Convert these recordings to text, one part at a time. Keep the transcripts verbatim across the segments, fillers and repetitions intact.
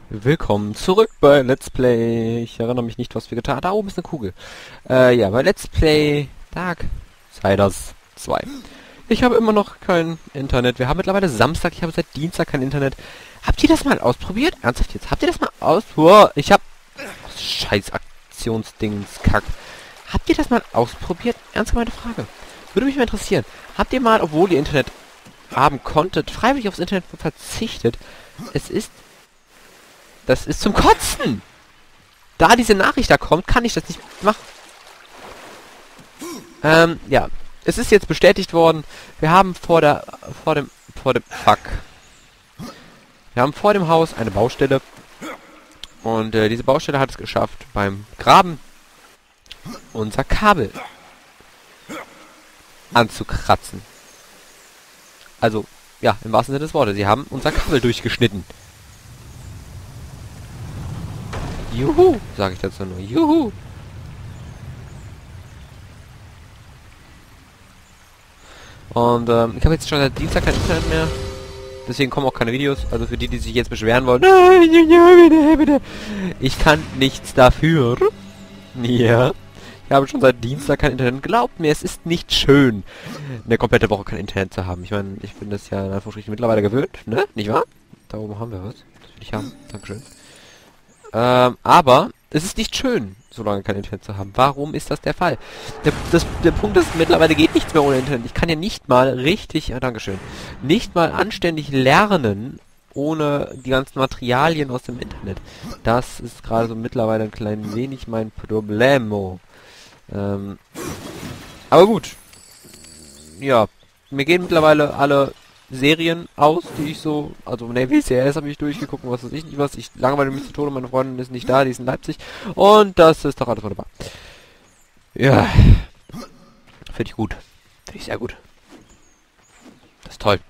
Willkommen zurück bei Let's Play. Ich erinnere mich nicht, was wir getan haben. Da oben ist eine Kugel. Äh, ja, bei Let's Play Darksiders zwei. Ich habe immer noch kein Internet. Wir haben mittlerweile Samstag. Ich habe seit Dienstag kein Internet. Habt ihr das mal ausprobiert? Ernsthaft jetzt? Habt ihr das mal aus... Wow, ich hab... Oh, scheiß Aktionsdings, Kack. Habt ihr das mal ausprobiert? Ernst gemeinte Frage. Würde mich mal interessieren. Habt ihr mal, obwohl ihr Internet haben konntet, freiwillig aufs Internet verzichtet? Es ist... Das ist zum Kotzen! Da diese Nachricht da kommt, kann ich das nicht machen. Ähm, ja. Es ist jetzt bestätigt worden. Wir haben vor der... Vor dem... Vor dem... Fuck. Wir haben vor dem Haus eine Baustelle. Und äh, diese Baustelle hat es geschafft, beim Graben unser Kabel anzukratzen. Also, ja, im wahrsten Sinne des Wortes. Sie haben unser Kabel durchgeschnitten. Juhu, sage ich dazu nur. Juhu. Und ähm, ich habe jetzt schon seit Dienstag kein Internet mehr. Deswegen kommen auch keine Videos. Also für die, die sich jetzt beschweren wollen. Nein, bitte, bitte. Ich kann nichts dafür. Ja. Ich habe schon seit Dienstag kein Internet. Glaubt mir, es ist nicht schön, eine komplette Woche kein Internet zu haben. Ich meine, ich bin das ja in Anführungsstrichen mittlerweile gewöhnt, ne? Nicht wahr? Da oben haben wir was. Das will ich haben. Dankeschön. Ähm, aber es ist nicht schön, so lange kein Internet zu haben. Warum ist das der Fall? Der, das, der Punkt ist, mittlerweile geht nichts mehr ohne Internet. Ich kann ja nicht mal richtig, ja, Dankeschön, nicht mal anständig lernen, ohne die ganzen Materialien aus dem Internet. Das ist gerade so mittlerweile ein klein wenig mein Problemo. Ähm, aber gut. Ja, mir gehen mittlerweile alle Serien aus, die ich so, also Navy C S habe ich durchgeguckt, was weiß ich nicht was. Ich langweile mich zu Tode, meine Freundin ist nicht da, die ist in Leipzig. Und das ist doch alles wunderbar. Ja. Finde ich gut. Finde ich sehr gut. Das ist toll.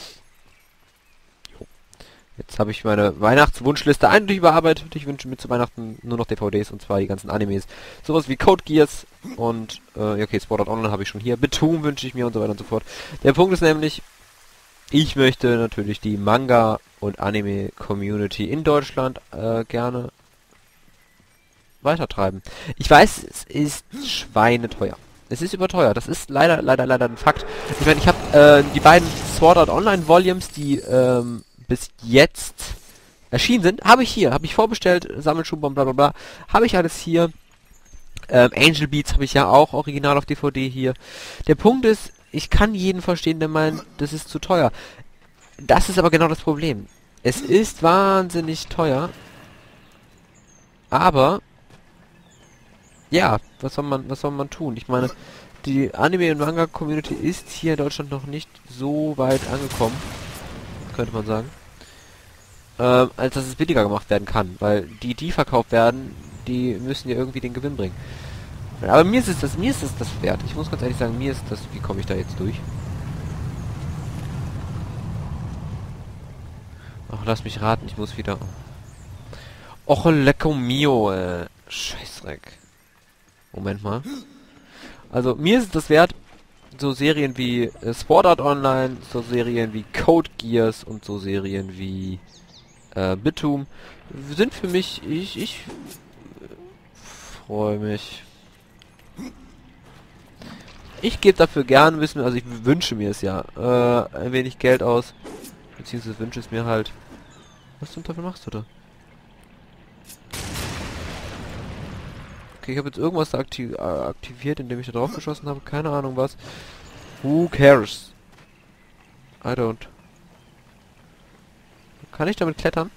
Jo. Jetzt habe ich meine Weihnachtswunschliste eindeutig überarbeitet. Ich wünsche mir zu Weihnachten nur noch D V Ds, und zwar die ganzen Animes. Sowas wie Code Geass und, äh, ja, okay, Sword Art Online habe ich schon hier. Betum wünsche ich mir und so weiter und so fort. Der Punkt ist nämlich, ich möchte natürlich die Manga- und Anime-Community in Deutschland äh, gerne weitertreiben. Ich weiß, es ist schweineteuer. Es ist überteuert. Das ist leider, leider, leider ein Fakt. Ich meine, ich habe äh, die beiden Sword Art Online Volumes, die ähm, bis jetzt erschienen sind, habe ich hier. Habe ich vorbestellt, Sammelschubon, bla bla bla. Habe ich alles hier. Ähm, Angel Beats habe ich ja auch original auf D V D hier. Der Punkt ist, ich kann jeden verstehen, der meint, das ist zu teuer. Das ist aber genau das Problem. Es ist wahnsinnig teuer. Aber ja, was soll man, was soll man tun? Ich meine, die Anime- und Manga-Community ist hier in Deutschland noch nicht so weit angekommen, könnte man sagen, ähm, als dass es billiger gemacht werden kann. Weil die, die verkauft werden, die müssen ja irgendwie den Gewinn bringen. Aber mir ist es das, mir ist es das wert. Ich muss ganz ehrlich sagen, mir ist das, wie komme ich da jetzt durch? Ach, lass mich raten, ich muss wieder... Och, lecco mio, äh. Scheißdreck. Moment mal. Also, mir ist es das wert, so Serien wie äh, Sword Art Online, so Serien wie Code Geass und so Serien wie äh, Bitum sind für mich, ich, ich freue mich. Ich gebe dafür gern wissen, also ich wünsche mir es ja, äh, ein wenig Geld aus, beziehungsweise wünsche es mir halt. Was zum Teufel machst du da? Okay, ich habe jetzt irgendwas da aktiv äh, aktiviert, indem ich da drauf geschossen habe. Keine Ahnung was. Who cares? I don't. Kann ich damit klettern?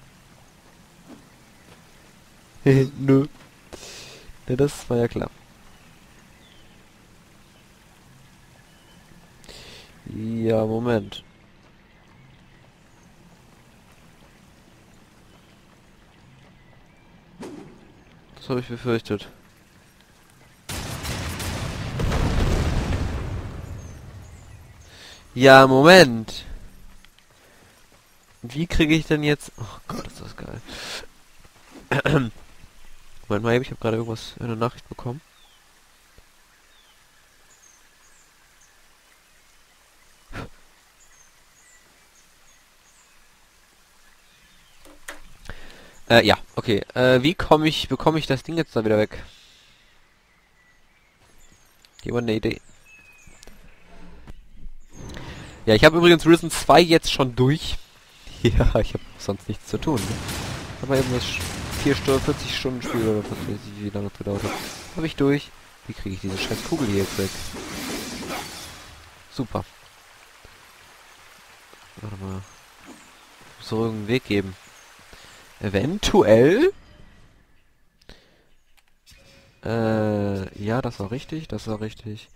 Nö. Ne, das war ja klar. Ja, Moment. Das habe ich befürchtet. Ja, Moment. Wie kriege ich denn jetzt... Oh Gott, ist das geil. Moment mal eben, ich habe gerade irgendwas, eine Nachricht bekommen. Äh, ja, okay. Äh, wie komme ich, bekomme ich das Ding jetzt da wieder weg? Jemand eine Idee? Ja, ich habe übrigens Risen zwei jetzt schon durch. Ja, ich habe sonst nichts zu tun. Ne? Aber eben das vier Stunden, vierzig Stunden Spiel oder was weiß ich, wie lange es gedauert hat. Habe ich durch. Wie kriege ich diese scheiß Kugel hier jetzt weg? Super. Warte mal. Muss doch irgendeinen Weg geben. Eventuell? Äh, ja, das war richtig, das war richtig.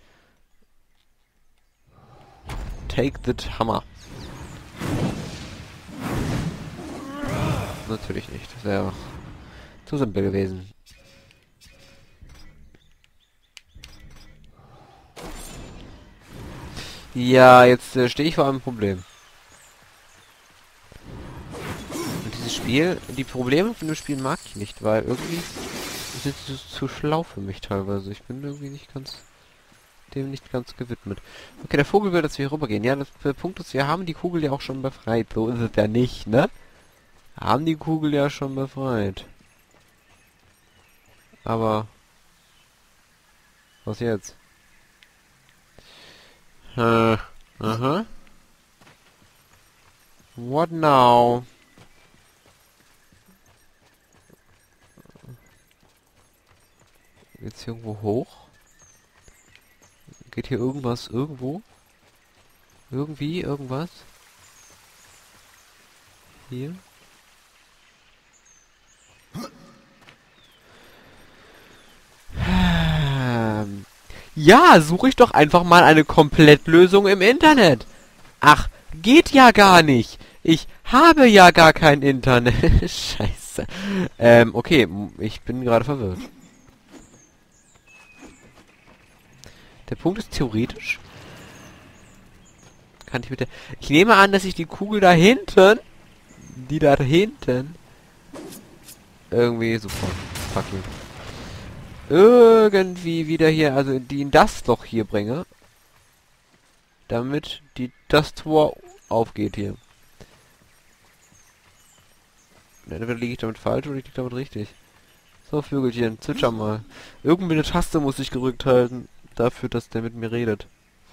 Take the Hammer. Natürlich nicht. Das wäre auch zu simpel gewesen. Ja, jetzt äh, stehe ich vor einem Problem. Und dieses Spiel, die Probleme von dem Spiel mag ich nicht, weil irgendwie sind sie zu, zu schlau für mich teilweise. Ich bin irgendwie nicht ganz dem nicht ganz gewidmet. Okay, der Vogel will, dass wir hier rübergehen. Ja, das, der Punkt ist, wir haben die Kugel ja auch schon befreit. So ist es ja nicht, ne? Haben die Kugel ja schon befreit. Aber was jetzt? Äh, aha. What now? Jetzt hier irgendwo hoch? Geht hier irgendwas irgendwo? Irgendwie irgendwas? Hier? Ähm, ja, suche ich doch einfach mal eine Komplettlösung im Internet. Ach, geht ja gar nicht. Ich habe ja gar kein Internet. Scheiße. Ähm, okay, ich bin gerade verwirrt. Der Punkt ist theoretisch. Kann ich mit der... Ich nehme an, dass ich die Kugel da hinten... Die da hinten... Irgendwie super. Fuck you. Irgendwie wieder hier, also die in das Loch hier bringe. Damit die das Tor aufgeht hier. Entweder liege ich damit falsch oder ich liege damit richtig. So, Vögelchen, zwitscher mal. Irgendwie eine Taste muss ich gerückt halten. Dafür, dass der mit mir redet.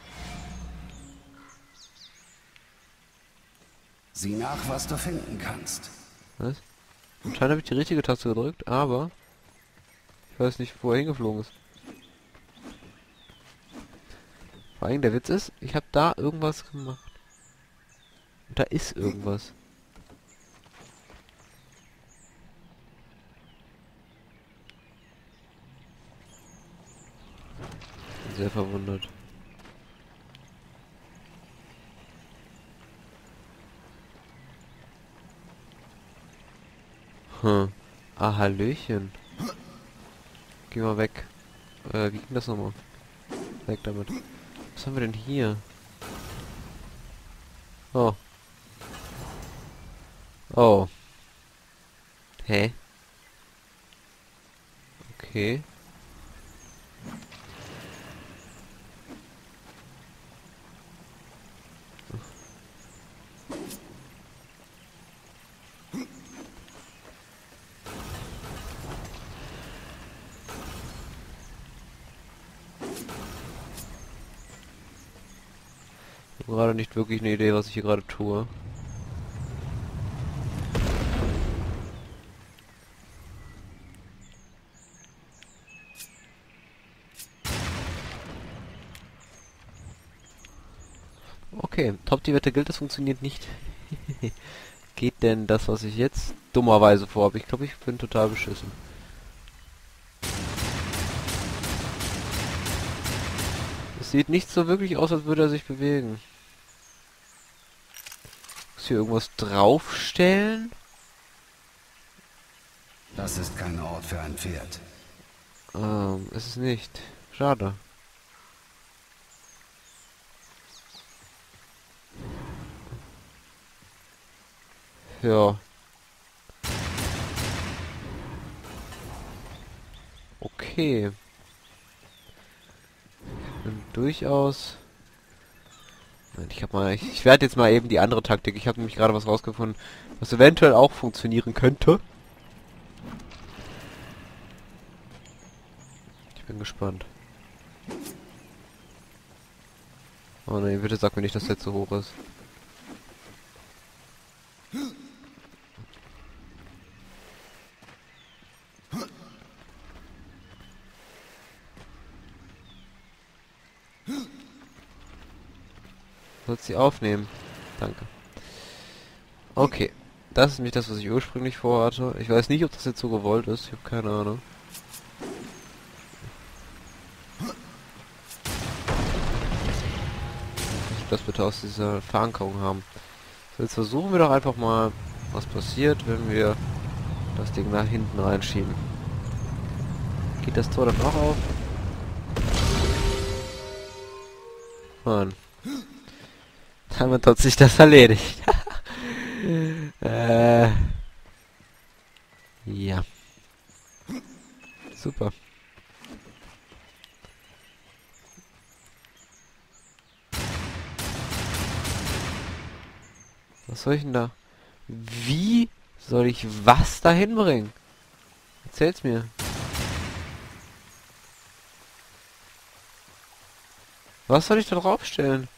Sieh nach, was du finden kannst. Was? Anscheinend habe ich die richtige Taste gedrückt, aber... Ich weiß nicht, wo er hingeflogen ist. Vor allem der Witz ist, ich habe da irgendwas gemacht. Und da ist irgendwas. Bin sehr verwundert. Hm. Ah, Hallöchen. Geh mal weg. Äh, wie ging das nochmal? Weg damit. Was haben wir denn hier? Oh. Oh. Hä? Okay. Ich habe gerade nicht wirklich eine Idee, was ich hier gerade tue. Okay, top, die Wette gilt, das funktioniert nicht. Geht denn das, was ich jetzt dummerweise vorhabe? Ich glaube, ich bin total beschissen. Es sieht nicht so wirklich aus, als würde er sich bewegen. Muss hier irgendwas draufstellen? Das ist kein Ort für ein Pferd. Ähm, ist es nicht. Schade. Ja. Okay. Bin durchaus... Ich habe mal, ich, ich werde jetzt mal eben die andere Taktik. Ich habe nämlich gerade was rausgefunden, was eventuell auch funktionieren könnte. Bin gespannt. Oh ne, bitte sag mir nicht, dass der zu hoch ist. Sollst sie aufnehmen? Danke. Okay. Das ist nicht das, was ich ursprünglich vorhatte. Ich weiß nicht, ob das jetzt so gewollt ist. Ich habe keine Ahnung. Das bitte aus dieser Verankerung haben. So, jetzt versuchen wir doch einfach mal, was passiert, wenn wir das Ding nach hinten reinschieben. Geht das Tor dann auch auf? Mann. Damit hat sich das erledigt. äh. Ja. Super. Was soll ich denn da? Wie soll ich was da hinbringen? Erzähl's mir. Was soll ich da draufstellen?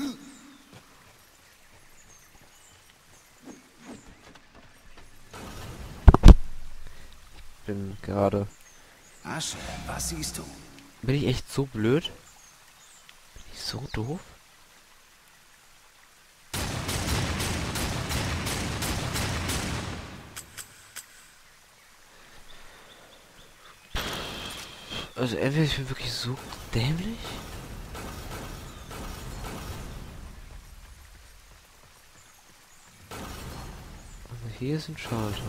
Ich bin gerade... Asche, was siehst du? Bin ich echt so blöd? Bin ich so doof? Also entweder ich bin wirklich so dämlich. Also hier ist ein Schalter.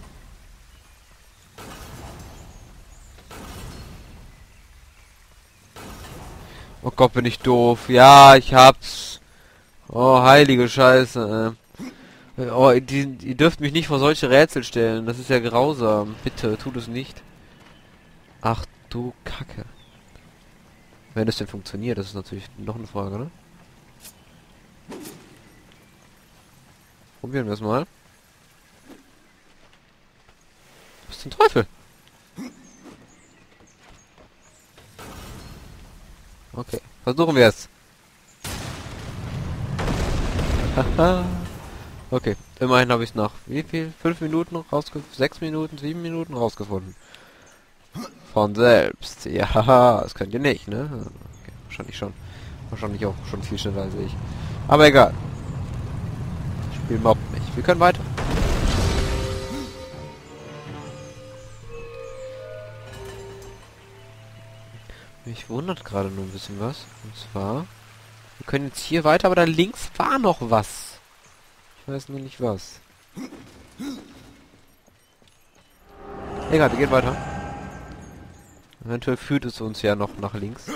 Oh Gott, bin ich doof. Ja, ich hab's. Oh, heilige Scheiße. Äh. Oh, die, ihr dürft mich nicht vor solche Rätsel stellen. Das ist ja grausam. Bitte, tut es nicht. Ach du Kacke. Wenn es denn funktioniert, das ist natürlich noch eine Frage, ne? Probieren wir es mal. Was zum Teufel? Okay, versuchen wir es. Haha. Okay, immerhin habe ich es nach wie viel? Fünf Minuten rausgefunden? Sechs Minuten? Sieben Minuten rausgefunden. Von selbst. Ja, das könnt ihr nicht, ne? Okay, wahrscheinlich schon. Wahrscheinlich auch schon viel schneller als ich. Aber egal. Spiel mobbt mich. Wir können weiter. Mich wundert gerade nur ein bisschen was. Und zwar... Wir können jetzt hier weiter, aber da links war noch was. Ich weiß nur nicht was. Egal, wir gehen weiter. Eventuell führt es uns ja noch nach links.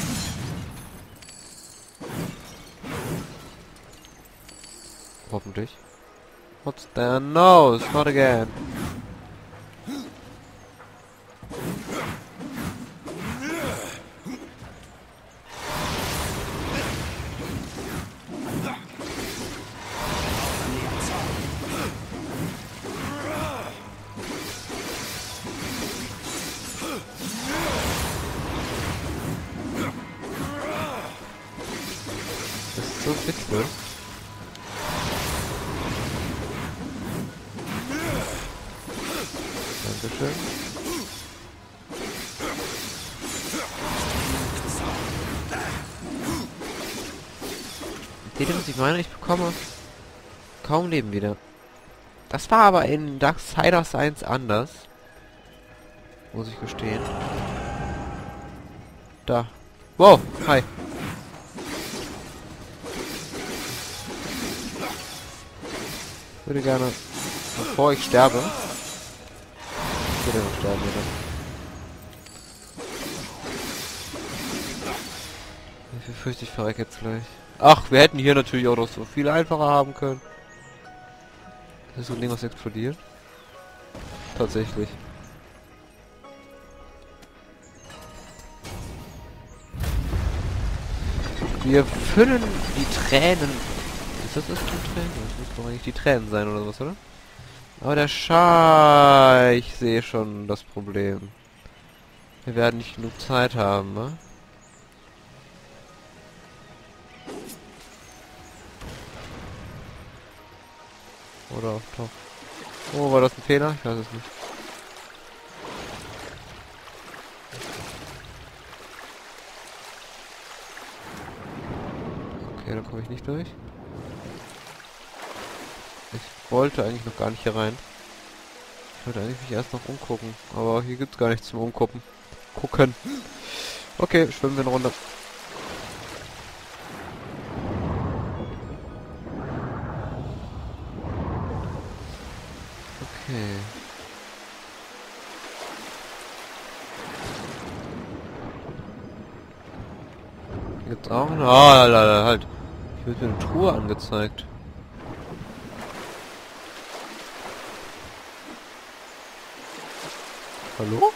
Hoffentlich. What's there? No, it's not again. Das ist so witzlos. Dankeschön. Seht ihr, was ich meine? Ich bekomme kaum Leben wieder. Das war aber in Darksiders eins anders. Muss ich gestehen. Da. Wow, hi. Ich würde gerne, bevor ich sterbe... Ich würde noch sterben, oder? Ich befürchte, ich verrecke jetzt gleich. Ach, wir hätten hier natürlich auch noch so viel einfacher haben können. Das ist so ein Ding, was explodiert. Tatsächlich. Wir füllen die Tränen. Ist das das die Tränen? Das muss doch eigentlich die Tränen sein oder was, oder? Aber der Schei, ich sehe schon das Problem. Wir werden nicht genug Zeit haben, ne? Oder auch doch. Oh, war das ein Fehler? Ich weiß es nicht. Okay, da komme ich nicht durch. Ich wollte eigentlich noch gar nicht hier rein. Ich wollte eigentlich mich erst noch umgucken. Aber hier gibt's gar nichts zum Umgucken. Gucken. Okay, schwimmen wir eine Runde. Okay. Hier gibt's auch eine... Ah, lala, halt. Hier wird mir eine Truhe angezeigt. Hallo?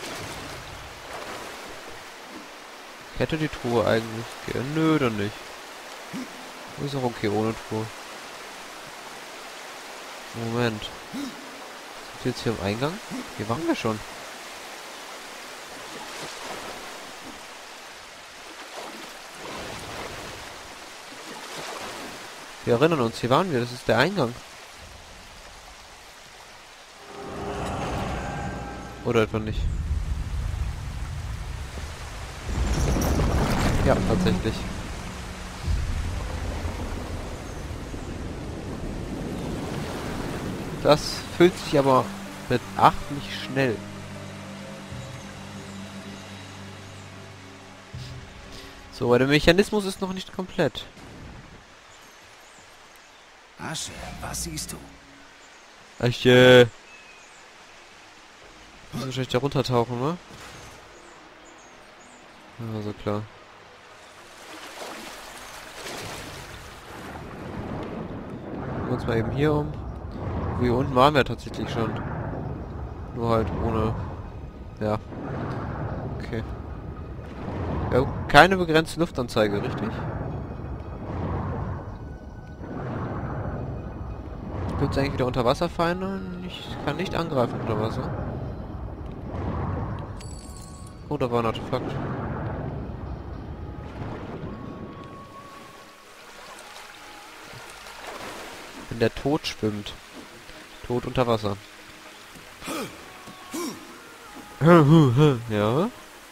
Ich hätte die Truhe eigentlich gerne. Nö, dann nicht. Ist auch okay ohne Truhe. Moment. Sind wir jetzt hier im Eingang? Hier waren wir schon. Wir erinnern uns, hier waren wir. Das ist der Eingang. Oder etwa nicht? Ja, tatsächlich. Das füllt sich aber mit acht nicht schnell. So, aber der Mechanismus ist noch nicht komplett. Asche, was siehst du? Ich, äh... muss wahrscheinlich da runtertauchen, ne? Ja, so klar. Gucken wir uns mal eben hier um. Hier unten waren wir tatsächlich schon. Nur halt ohne... Ja. Okay. Ja, keine begrenzte Luftanzeige, richtig? Gibt es eigentlich wieder Unterwasserfeinde? Ich kann nicht angreifen unter Wasser. Oh, da war ein Artefakt. Wenn der Tod schwimmt. Tod unter Wasser. Ja.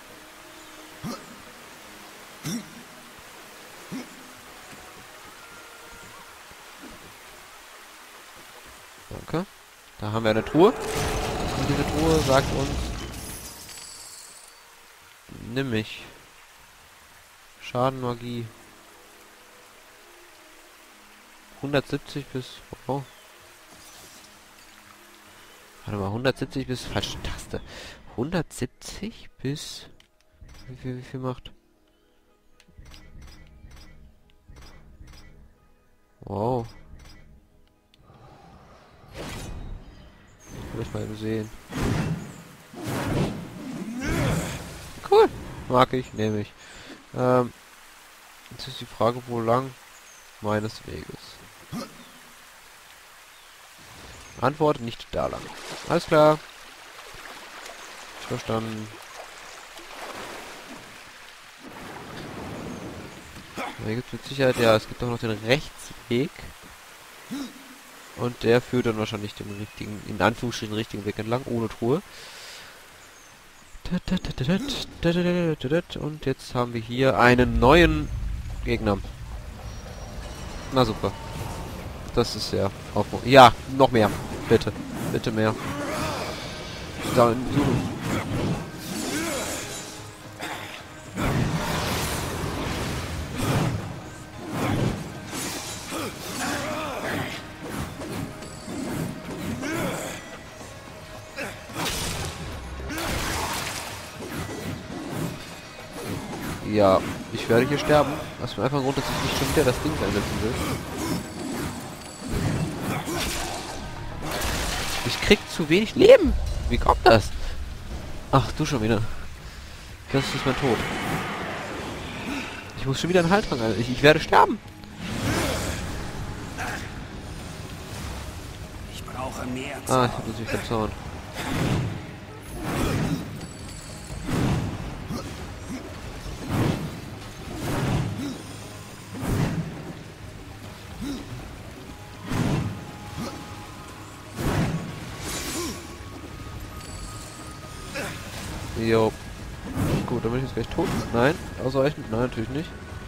Danke. Da haben wir eine Truhe. Und diese Truhe sagt uns... Nimm mich. Schaden, Magie. hundertsiebzig bis... Oh. Warte mal, hundertsiebzig bis... Falsche Taste. hundertsiebzig bis... Wie viel, wie viel macht? Wow. Will ich mal eben sehen. Cool. Mag ich, nehme ich. Ähm, jetzt ist die Frage, wo lang? Meines Weges. Antwort, nicht da lang. Alles klar. Verstanden. Hier gibt es mit Sicherheit, ja, es gibt auch noch den Rechtsweg. Und der führt dann wahrscheinlich den richtigen, in Anführungsstrichen richtigen Weg entlang, ohne Truhe. Und jetzt haben wir hier einen neuen Gegner. Na super. Das ist ja auf. Ja, noch mehr. Bitte. Bitte mehr. Da, ja, ich werde hier sterben. Was mir einfach ein Grund, dass ich nicht schon wieder das Ding einsetzen will. Ich krieg zu wenig Leben. Wie kommt das? Ach, du schon wieder. Das ist mein Tod. Ich muss schon wieder einen Heiltrank ein. Ich, ich werde sterben. Ich brauche mehr Zaun. Ah, ich habe natürlich keinen Zaun. Jo. Gut, dann bin ich jetzt gleich tot. Nein, ausreichend? Nein, natürlich nicht.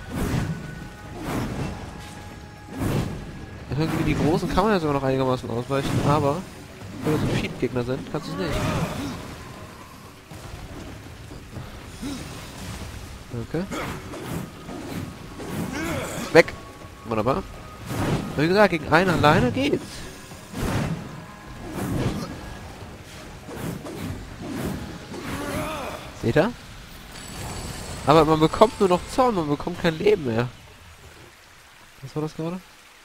Irgendwie die großen kann man ja sogar noch einigermaßen ausweichen, aber wenn das so viele Gegner sind, kannst du es nicht. Okay. Weg! Wunderbar. Wie gesagt, gegen einen alleine geht's. Seht ihr? Aber man bekommt nur noch Zorn, man bekommt kein Leben mehr. Was war das gerade?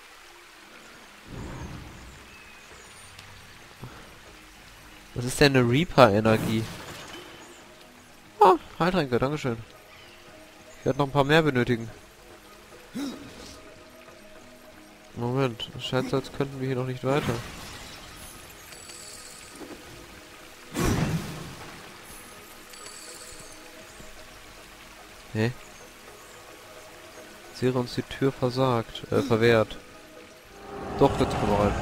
Was ist denn eine Reaper-Energie? Ah, Heiltränke, dankeschön. Ich werde noch ein paar mehr benötigen. Moment, es scheint so, als könnten wir hier noch nicht weiter. Hä? Sie uns die Tür versagt, äh, verwehrt. Doch, jetzt kommen wir rein.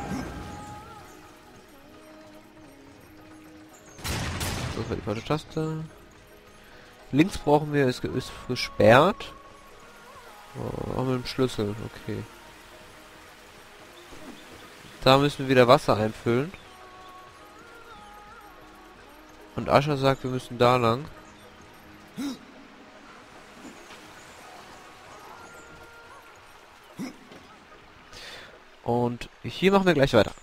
Das war die falsche Taste. Links brauchen wir, es ist gesperrt. Oh, auch mit dem Schlüssel, okay. Da müssen wir wieder Wasser einfüllen. Und Ascher sagt, wir müssen da lang. Und hier machen wir gleich weiter.